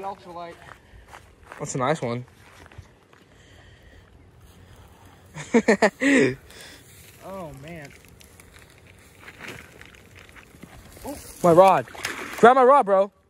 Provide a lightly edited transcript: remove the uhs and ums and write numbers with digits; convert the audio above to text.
ultralight. That's a nice one. Oh, man. My rod. Grab my rod, bro.